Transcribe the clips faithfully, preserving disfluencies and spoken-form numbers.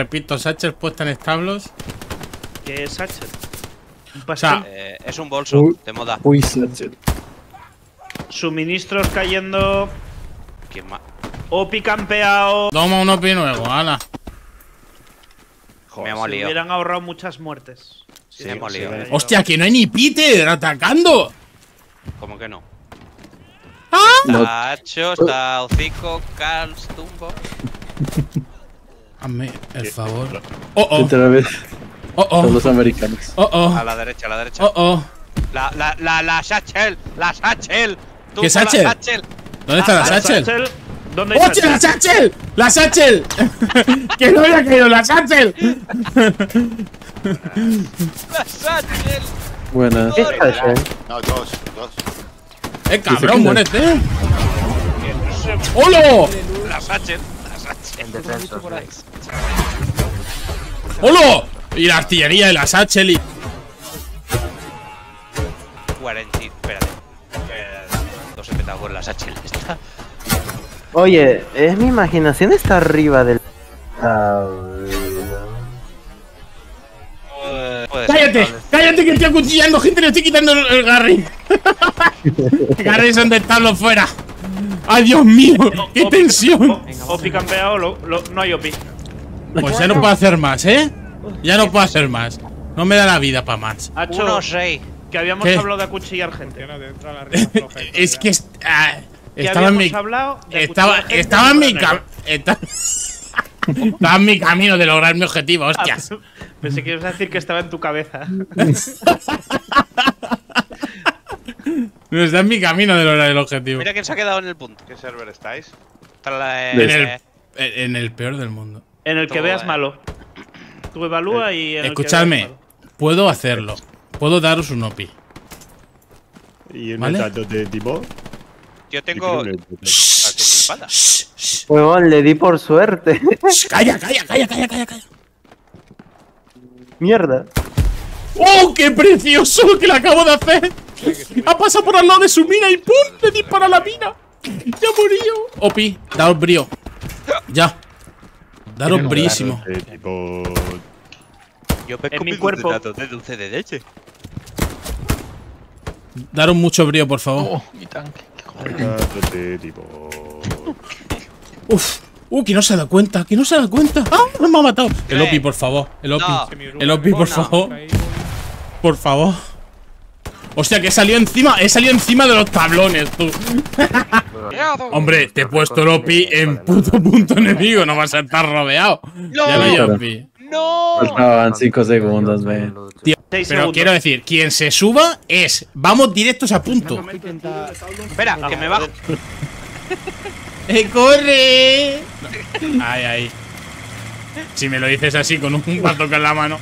repito, Satchel puesta en establos. ¿Qué es Satchel? ¿Un pastel? pastel? O sea, eh, es un bolso Uy, de moda. Uy, Satchel. Suministros cayendo. ¿Quién más? Opi campeado. Toma un opi nuevo, ala. Me ha Se molido. hubieran ahorrado muchas muertes. Sí, me ha molido. sí, Hostia, que no hay ni Peter atacando. ¿Cómo que no? ¡Ah! Está Hacho, está Hocico, Carl, Tumbo. Hazme el favor. Oh, oh. Otra vez. Oh, Son oh. los americanos. Oh, oh. A la derecha, a la derecha. Oh, oh. La, la, la, la Satchel, la Satchel. Tumbo, ¿Qué Satchel? La Satchel. ¿Dónde está la Ah, Satchel? ¿Dónde hay ¡Hostia, la Satchel! ¡La Satchel! ¡Que no había caído la Satchel! La Satchel. Buenas. ¿Qué Satchel? No, dos, dos. ¡Eh, cabrón, muérete! ¡Holo! La Satchel. La Satchel. En defensa, ¡Holo! Y la artillería de la Satchel y... cuarenta. Espérate. Eh, Dos he petado con la Satchel. Esta. Oye, ¿es mi imaginación está arriba del... Ah, Eh, puede ser, ¡Cállate! tal vez. ¡Cállate que estoy acuchillando gente! ¡Le estoy quitando el, el Garry! ¡Garry son de establo fuera! ¡Ay, Dios mío! ¡Qué Opi- tensión! o- Opi campeado, lo- lo- no hay Opi. Pues ya no puedo hacer más, ¿eh? Ya no puedo hacer más. No me da la vida para más. Hacho, Uno seis. que habíamos ¿Qué? hablado de acuchillar gente. Es que... est- ah, Que estaba en habíamos mi... hablado de Estaba, acuchillar gente estaba en mi temprano. camino. Estaba en mi camino de lograr mi objetivo, hostias. Pensé que ibas a decir que estaba en tu cabeza. No está en mi camino de lograr el objetivo. Mira quién se ha quedado en el punto. ¿Qué server estáis? Está la, En el, eh, en el peor del mundo. En el que Todo, veas eh. malo. Tú evalúa y en el que Escuchadme, veas malo. puedo hacerlo. Puedo daros un OPI. Y un ¿Vale? dato de tipo. Yo tengo. Yo la creo que- espada. Shh, shh, huevón, le di por suerte. shh, Calla, calla, calla, calla, calla, calla. Mierda. ¡Oh, qué precioso lo que le acabo de hacer! Ha pasado por al lado de su mina y ¡pum! Le dispara a la mina. ¡Ya murió! OPI, daros brío. Ya. Daros brísimo. De tipo. Yo pesco En mi mi cuerpo. dato de dulce de leche. Daros mucho brío, por favor. Dato de tipo. Uf. Uh, que no se da cuenta, que no se da cuenta. ¡Ah! Me ha matado. El ¿Qué? OPI, por favor. El OPI. No. El OPI, por Uno. favor. Por favor. Hostia, que he salido encima. He salido encima de los tablones, tú. Hombre, te he puesto el OPI en puto punto enemigo. No vas a estar rodeado. No. Ya no hay Claro. OPI. ¡No! Faltaban cinco segundos, ve. Tío, Seis pero segundos. quiero decir, quien se suba es. Vamos directos a punto. Espera, que me bajo. ¡Eh, corre! Ay, ay. Si me lo dices así con un pato en la mano.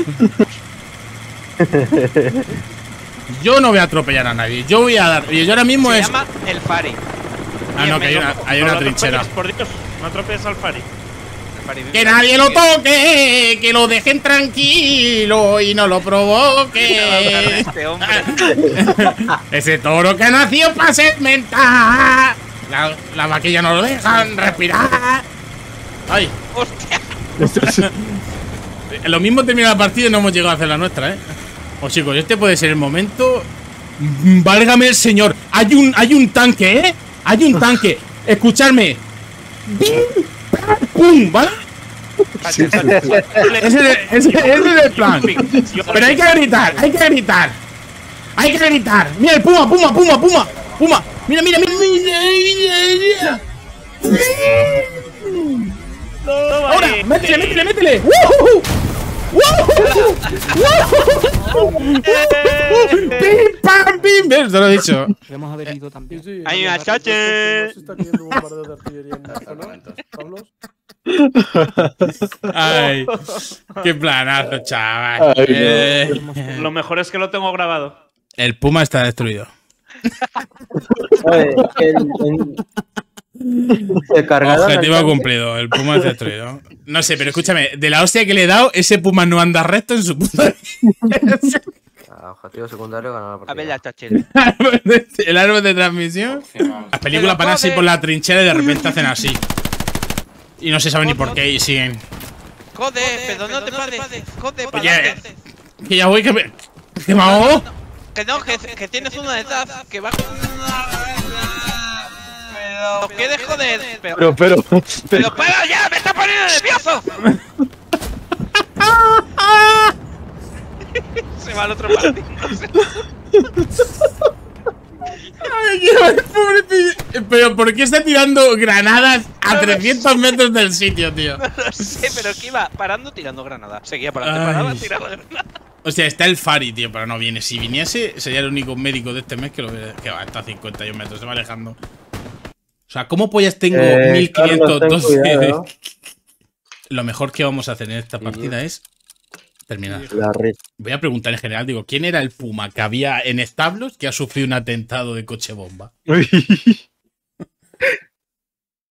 Yo no voy a atropellar a nadie. Yo voy a dar. Yo ahora mismo Se es. llama el Fari. Ah, no, que hay una, hay No una lo trinchera. atropelles, por Dios, no atropelles al Fari. El Fari vive Que en nadie la- lo toque, que lo dejen tranquilo y no lo provoque. Este hombre. Ese toro que nació para segmentar. La, la vaquilla no lo dejan respirar. Ay, Hostia. lo mismo termina la partida y no hemos llegado a hacer la nuestra, eh. Oh, chicos, este puede ser el momento. Mm, Válgame el señor. Hay un, hay un tanque, eh. Hay un tanque. Escuchadme. Bim, pam, pum, ¿vale? Satchel, Satchel. Ese es el- ese- ese es el plan. Pero hay que gritar, hay que gritar. Hay que gritar. Mira el puma, puma, puma, puma. Puma. Mira, mira, mira, mira, mira. Ahora, métele, métele, métele. ¡Woohoo! ¡Woohoo! ¡Woohoo! ¡Pim, pam, pim! ¿Ves? Te lo he dicho. Debemos haber ido también. Hay una Satchel. Ay, qué planazo, chaval. Ay, no. Eh, Lo mejor es que lo tengo grabado. el puma está destruido. Oye, el, el- el cargador Objetivo al tanque. cumplido, el puma es destruido. No sé, pero escúchame, de la hostia que le he dado, ese puma no anda recto en su puta. Ah, objetivo secundario, ganar la A partida. ver la Satchel. El árbol de transmisión. Las películas van así por la trinchera y de repente hacen así. Y no se sabe ni por qué y siguen. Joder, pero no te pares. Joder, para Oye, adelante. que ya voy, que me. ¿Qué me hago? Que no, que, que tienes uno detrás. Que va. Pero, ¿quieres joder? Pero, Pero, pero, pero. pero para ya, me está poniendo nervioso. Se va al otro partido. Ay, qué pobre tío. Pero ¿por qué está tirando granadas a trescientos metros del sitio, tío? No lo sé, pero que iba parando tirando granada. Seguía parando, Ay. paraba tirando granada. O sea, está el Fari, tío, pero no viene. Si viniese, sería el único médico de este mes que lo ve. Que va, está a cincuenta y un metros, se va alejando. O sea, ¿cómo pollas tengo Eh, mil quinientos Carlos, ten cuidado. Lo mejor que vamos a hacer en esta partida es terminar. La red. Voy a preguntar en general, digo, ¿quién era el Puma que había en establos que ha sufrido un atentado de coche bomba?